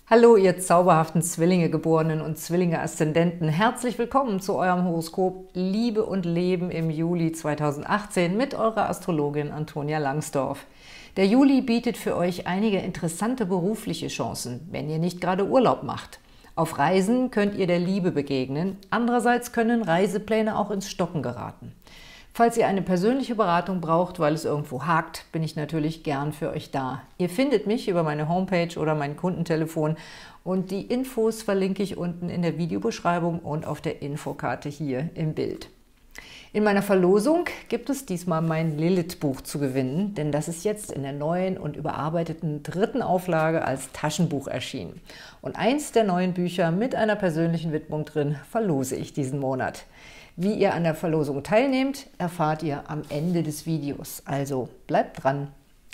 Hallo, ihr zauberhaften Zwillinge-Geborenen und Zwillinge-Aszendenten. Herzlich willkommen zu eurem Horoskop Liebe und Leben im Juli 2018 mit eurer Astrologin Antonia Langsdorf. Der Juli bietet für euch einige interessante berufliche Chancen, wenn ihr nicht gerade Urlaub macht. Auf Reisen könnt ihr der Liebe begegnen, andererseits können Reisepläne auch ins Stocken geraten. Falls ihr eine persönliche Beratung braucht, weil es irgendwo hakt, bin ich natürlich gern für euch da. Ihr findet mich über meine Homepage oder mein Kundentelefon und die Infos verlinke ich unten in der Videobeschreibung und auf der Infokarte hier im Bild. In meiner Verlosung gibt es diesmal mein Lilith-Buch zu gewinnen, denn das ist jetzt in der neuen und überarbeiteten 3. Auflage als Taschenbuch erschienen. Und eins der neuen Bücher mit einer persönlichen Widmung drin verlose ich diesen Monat. Wie ihr an der Verlosung teilnehmt, erfahrt ihr am Ende des Videos. Also bleibt dran!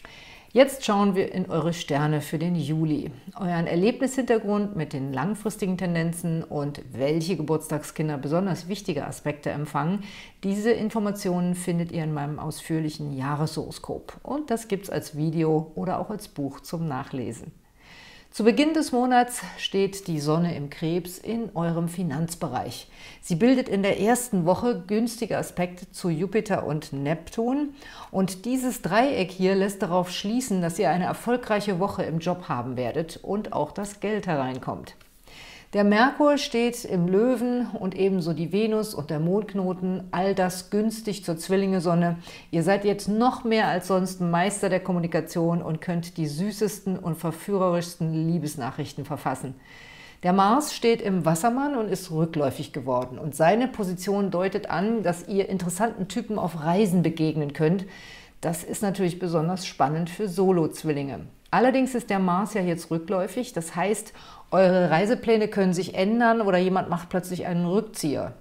Jetzt schauen wir in eure Sterne für den Juli, euren Erlebnishintergrund mit den langfristigen Tendenzen und welche Geburtstagskinder besonders wichtige Aspekte empfangen. Diese Informationen findet ihr in meinem ausführlichen Jahreshoroskop und das gibt es als Video oder auch als Buch zum Nachlesen. Zu Beginn des Monats steht die Sonne im Krebs in eurem Finanzbereich. Sie bildet in der ersten Woche günstige Aspekte zu Jupiter und Neptun. Und dieses Dreieck hier lässt darauf schließen, dass ihr eine erfolgreiche Woche im Job haben werdet und auch das Geld hereinkommt. Der Merkur steht im Löwen und ebenso die Venus und der Mondknoten, all das günstig zur Zwillinge-Sonne. Ihr seid jetzt noch mehr als sonst Meister der Kommunikation und könnt die süßesten und verführerischsten Liebesnachrichten verfassen. Der Mars steht im Wassermann und ist rückläufig geworden und seine Position deutet an, dass ihr interessanten Typen auf Reisen begegnen könnt. Das ist natürlich besonders spannend für Solo-Zwillinge. Allerdings ist der Mars ja jetzt rückläufig, das heißt, eure Reisepläne können sich ändern oder jemand macht plötzlich einen Rückzieher.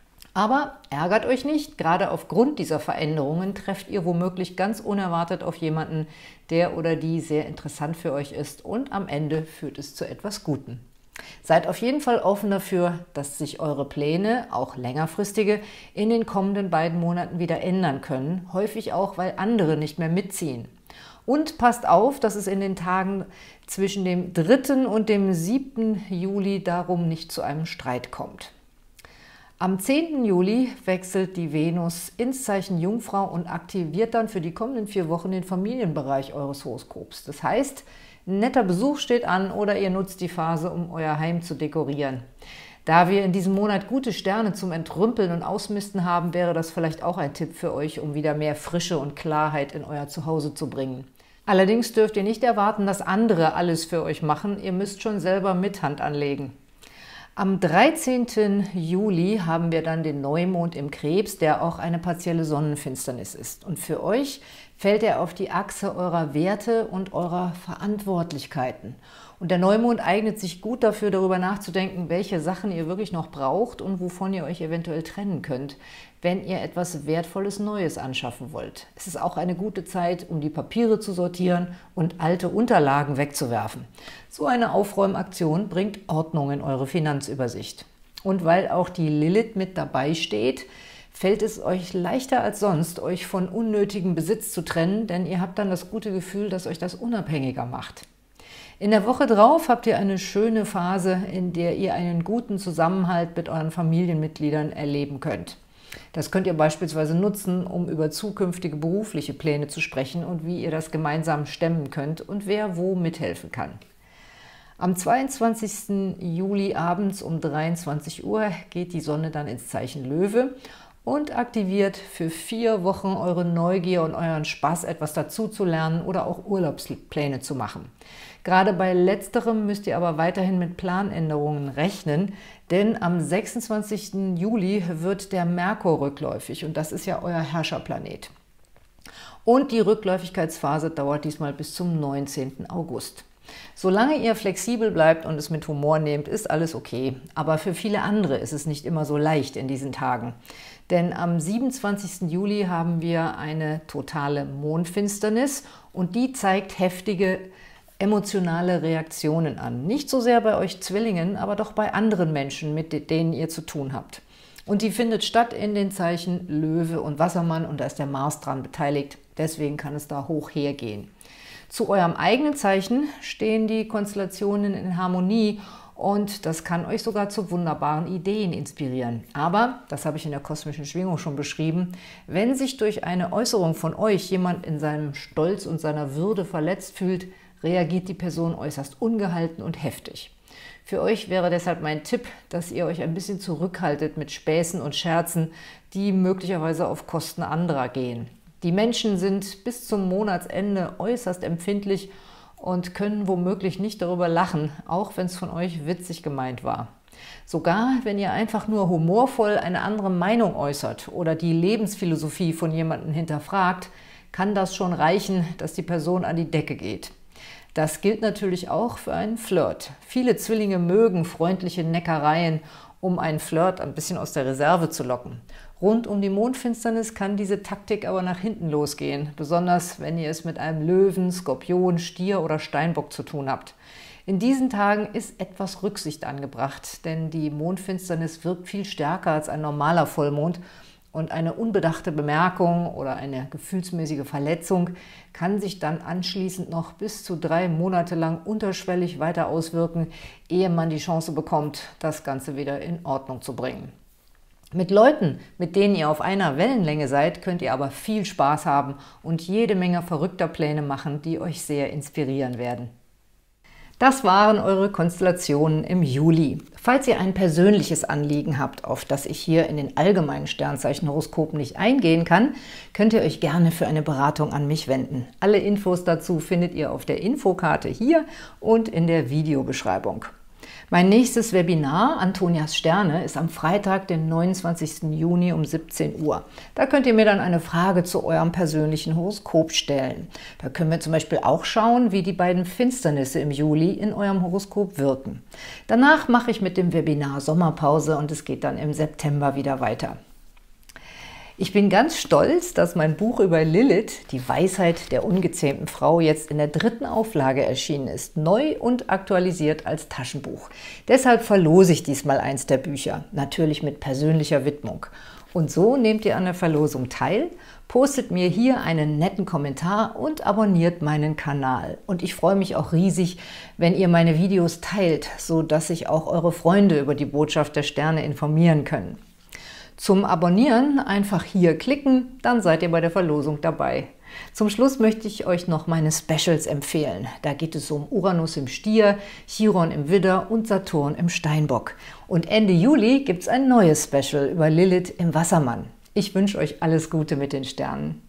Aber ärgert euch nicht, gerade aufgrund dieser Veränderungen trefft ihr womöglich ganz unerwartet auf jemanden, der oder die sehr interessant für euch ist und am Ende führt es zu etwas Gutem. Seid auf jeden Fall offen dafür, dass sich eure Pläne, auch längerfristige, in den kommenden beiden Monaten wieder ändern können, häufig auch, weil andere nicht mehr mitziehen. Und passt auf, dass es in den Tagen zwischen dem 3. und dem 7. Juli darum nicht zu einem Streit kommt. Am 10. Juli wechselt die Venus ins Zeichen Jungfrau und aktiviert dann für die kommenden 4 Wochen den Familienbereich eures Horoskops. Das heißt, ein netter Besuch steht an oder ihr nutzt die Phase, um euer Heim zu dekorieren. Da wir in diesem Monat gute Sterne zum Entrümpeln und Ausmisten haben, wäre das vielleicht auch ein Tipp für euch, um wieder mehr Frische und Klarheit in euer Zuhause zu bringen. Allerdings dürft ihr nicht erwarten, dass andere alles für euch machen. Ihr müsst schon selber mit Hand anlegen. Am 13. Juli haben wir dann den Neumond im Krebs, der auch eine partielle Sonnenfinsternis ist. Und für euch fällt er auf die Achse eurer Werte und eurer Verantwortlichkeiten. Und der Neumond eignet sich gut dafür, darüber nachzudenken, welche Sachen ihr wirklich noch braucht und wovon ihr euch eventuell trennen könnt, wenn ihr etwas Wertvolles Neues anschaffen wollt. Es ist auch eine gute Zeit, um die Papiere zu sortieren und alte Unterlagen wegzuwerfen. So eine Aufräumaktion bringt Ordnung in eure Finanzübersicht. Und weil auch die Lilith mit dabei steht, fällt es euch leichter als sonst, euch von unnötigem Besitz zu trennen, denn ihr habt dann das gute Gefühl, dass euch das unabhängiger macht. In der Woche drauf habt ihr eine schöne Phase, in der ihr einen guten Zusammenhalt mit euren Familienmitgliedern erleben könnt. Das könnt ihr beispielsweise nutzen, um über zukünftige berufliche Pläne zu sprechen und wie ihr das gemeinsam stemmen könnt und wer wo mithelfen kann. Am 22. Juli abends um 23 Uhr geht die Sonne dann ins Zeichen Löwe und aktiviert für 4 Wochen eure Neugier und euren Spaß, etwas dazu zu lernen oder auch Urlaubspläne zu machen. Gerade bei letzterem müsst ihr aber weiterhin mit Planänderungen rechnen, denn am 26. Juli wird der Merkur rückläufig und das ist ja euer Herrscherplanet. Und die Rückläufigkeitsphase dauert diesmal bis zum 19. August. Solange ihr flexibel bleibt und es mit Humor nehmt, ist alles okay. Aber für viele andere ist es nicht immer so leicht in diesen Tagen. Denn am 27. Juli haben wir eine totale Mondfinsternis und die zeigt heftige emotionale Reaktionen an. Nicht so sehr bei euch Zwillingen, aber doch bei anderen Menschen, mit denen ihr zu tun habt. Und die findet statt in den Zeichen Löwe und Wassermann und da ist der Mars dran beteiligt. Deswegen kann es da hoch hergehen. Zu eurem eigenen Zeichen stehen die Konstellationen in Harmonie und das kann euch sogar zu wunderbaren Ideen inspirieren. Aber, das habe ich in der kosmischen Schwingung schon beschrieben, wenn sich durch eine Äußerung von euch jemand in seinem Stolz und seiner Würde verletzt fühlt, reagiert die Person äußerst ungehalten und heftig. Für euch wäre deshalb mein Tipp, dass ihr euch ein bisschen zurückhaltet mit Späßen und Scherzen, die möglicherweise auf Kosten anderer gehen. Die Menschen sind bis zum Monatsende äußerst empfindlich und können womöglich nicht darüber lachen, auch wenn es von euch witzig gemeint war. Sogar wenn ihr einfach nur humorvoll eine andere Meinung äußert oder die Lebensphilosophie von jemandem hinterfragt, kann das schon reichen, dass die Person an die Decke geht. Das gilt natürlich auch für einen Flirt. Viele Zwillinge mögen freundliche Neckereien, um einen Flirt ein bisschen aus der Reserve zu locken. Rund um die Mondfinsternis kann diese Taktik aber nach hinten losgehen, besonders wenn ihr es mit einem Löwen, Skorpion, Stier oder Steinbock zu tun habt. In diesen Tagen ist etwas Rücksicht angebracht, denn die Mondfinsternis wirkt viel stärker als ein normaler Vollmond und eine unbedachte Bemerkung oder eine gefühlsmäßige Verletzung kann sich dann anschließend noch bis zu 3 Monate lang unterschwellig weiter auswirken, ehe man die Chance bekommt, das Ganze wieder in Ordnung zu bringen. Mit Leuten, mit denen ihr auf einer Wellenlänge seid, könnt ihr aber viel Spaß haben und jede Menge verrückter Pläne machen, die euch sehr inspirieren werden. Das waren eure Konstellationen im Juli. Falls ihr ein persönliches Anliegen habt, auf das ich hier in den allgemeinen Sternzeichenhoroskopen nicht eingehen kann, könnt ihr euch gerne für eine Beratung an mich wenden. Alle Infos dazu findet ihr auf der Infokarte hier und in der Videobeschreibung. Mein nächstes Webinar, Antonias Sterne, ist am Freitag, den 29. Juni um 17 Uhr. Da könnt ihr mir dann eine Frage zu eurem persönlichen Horoskop stellen. Da können wir zum Beispiel auch schauen, wie die beiden Finsternisse im Juli in eurem Horoskop wirken. Danach mache ich mit dem Webinar Sommerpause und es geht dann im September wieder weiter. Ich bin ganz stolz, dass mein Buch über Lilith, die Weisheit der ungezähmten Frau, jetzt in der 3. Auflage erschienen ist, neu und aktualisiert als Taschenbuch. Deshalb verlose ich diesmal eins der Bücher, natürlich mit persönlicher Widmung. Und so nehmt ihr an der Verlosung teil, postet mir hier einen netten Kommentar und abonniert meinen Kanal. Und ich freue mich auch riesig, wenn ihr meine Videos teilt, sodass sich auch eure Freunde über die Botschaft der Sterne informieren können. Zum Abonnieren einfach hier klicken, dann seid ihr bei der Verlosung dabei. Zum Schluss möchte ich euch noch meine Specials empfehlen. Da geht es um Uranus im Stier, Chiron im Widder und Saturn im Steinbock. Und Ende Juli gibt es ein neues Special über Lilith im Wassermann. Ich wünsche euch alles Gute mit den Sternen.